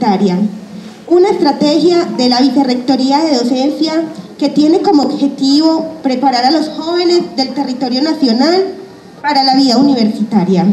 universitaria, una estrategia de la Vicerrectoría de Docencia que tiene como objetivo preparar a los jóvenes del territorio nacional para la vida universitaria.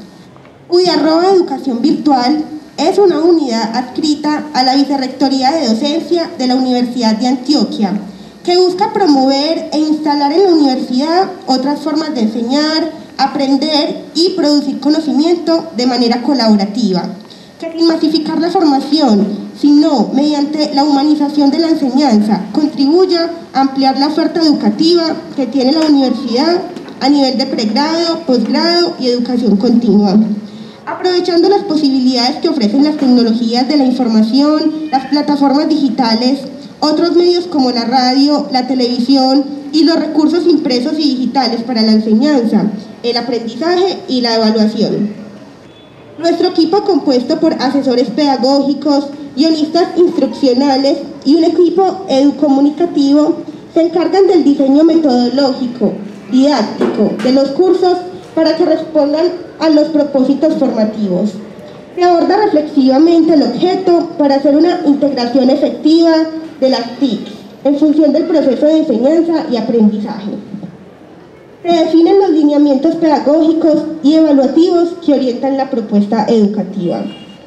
UDI Educación Virtual es una unidad adscrita a la Vicerrectoría de Docencia de la Universidad de Antioquia, que busca promover e instalar en la universidad otras formas de enseñar, aprender y producir conocimiento de manera colaborativa, que sin masificar la formación, sino mediante la humanización de la enseñanza, contribuya a ampliar la oferta educativa que tiene la universidad a nivel de pregrado, posgrado y educación continua. Aprovechando las posibilidades que ofrecen las tecnologías de la información, las plataformas digitales, otros medios como la radio, la televisión y los recursos impresos y digitales para la enseñanza, el aprendizaje y la evaluación. Nuestro equipo, compuesto por asesores pedagógicos, guionistas instruccionales y un equipo educomunicativo, se encargan del diseño metodológico, didáctico de los cursos para que respondan a los propósitos formativos. Se aborda reflexivamente el objeto para hacer una integración efectiva de las TIC en función del proceso de enseñanza y aprendizaje. Se definen los lineamientos pedagógicos y evaluativos que orientan la propuesta educativa.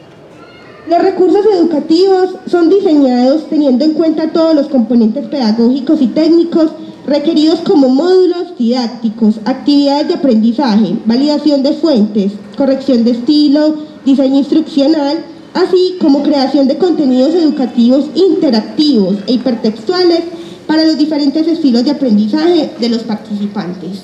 Los recursos educativos son diseñados teniendo en cuenta todos los componentes pedagógicos y técnicos requeridos como módulos didácticos, actividades de aprendizaje, validación de fuentes, corrección de estilo, diseño instruccional, así como creación de contenidos educativos interactivos e hipertextuales para los diferentes estilos de aprendizaje de los participantes.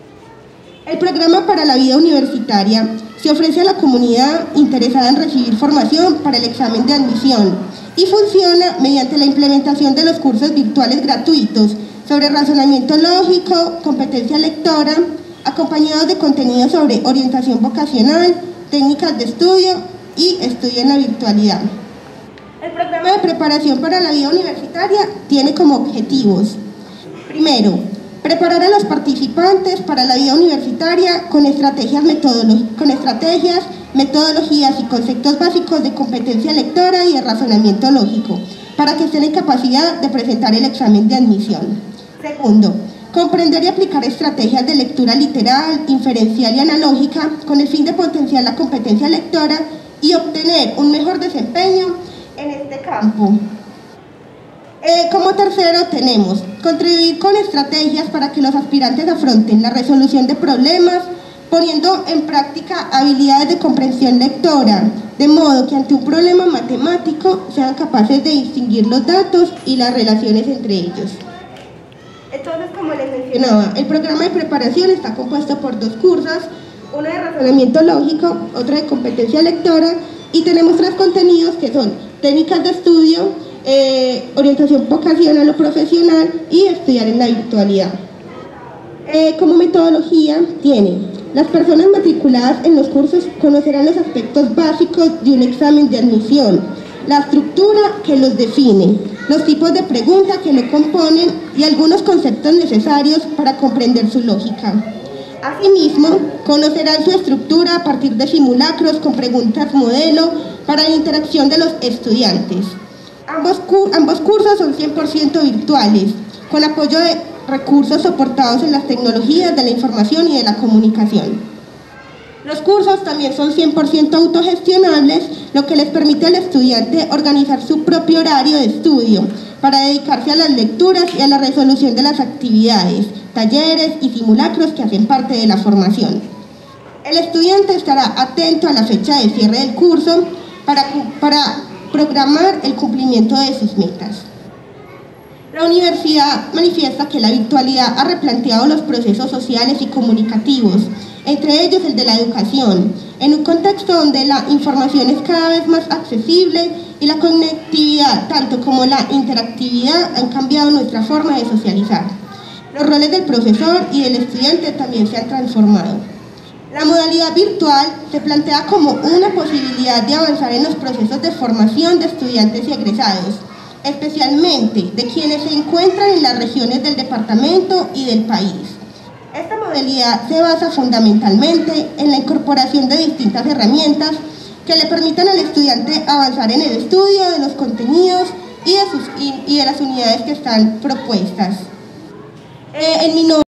El programa para la vida universitaria se ofrece a la comunidad interesada en recibir formación para el examen de admisión y funciona mediante la implementación de los cursos virtuales gratuitos sobre razonamiento lógico, competencia lectora, acompañados de contenidos sobre orientación vocacional, técnicas de estudio y estudio en la virtualidad. El programa de preparación para la vida universitaria tiene como objetivos: primero, preparar a los participantes para la vida universitaria con estrategias, metodologías y conceptos básicos de competencia lectora y de razonamiento lógico, para que estén en capacidad de presentar el examen de admisión. Segundo, comprender y aplicar estrategias de lectura literal, inferencial y analógica con el fin de potenciar la competencia lectora y obtener un mejor desempeño en este campo. Como tercero tenemos contribuir con estrategias para que los aspirantes afronten la resolución de problemas, poniendo en práctica habilidades de comprensión lectora, de modo que ante un problema matemático sean capaces de distinguir los datos y las relaciones entre ellos. Entonces, como les mencionaba, el programa de preparación está compuesto por dos cursos, uno de razonamiento lógico, otro de competencia lectora, y tenemos tres contenidos que son técnicas de estudio, orientación vocacional o profesional y estudiar en la virtualidad. Como metodología tiene: las personas matriculadas en los cursos conocerán los aspectos básicos de un examen de admisión, la estructura que los define, los tipos de preguntas que lo componen y algunos conceptos necesarios para comprender su lógica. Asimismo, conocerán su estructura a partir de simulacros con preguntas modelo para la interacción de los estudiantes. Ambos cursos son 100% virtuales, con apoyo de recursos soportados en las tecnologías de la información y de la comunicación. Los cursos también son 100% autogestionables, lo que les permite al estudiante organizar su propio horario de estudio para dedicarse a las lecturas y a la resolución de las actividades, talleres y simulacros que hacen parte de la formación. El estudiante estará atento a la fecha de cierre del curso para programar el cumplimiento de sus metas. La universidad manifiesta que la virtualidad ha replanteado los procesos sociales y comunicativos, entre ellos el de la educación, en un contexto donde la información es cada vez más accesible y la conectividad, tanto como la interactividad, han cambiado nuestra forma de socializar. Los roles del profesor y del estudiante también se han transformado. La modalidad virtual se plantea como una posibilidad de avanzar en los procesos de formación de estudiantes y egresados, especialmente de quienes se encuentran en las regiones del departamento y del país. Esta modalidad se basa fundamentalmente en la incorporación de distintas herramientas que le permitan al estudiante avanzar en el estudio de los contenidos y de las unidades que están propuestas. En mi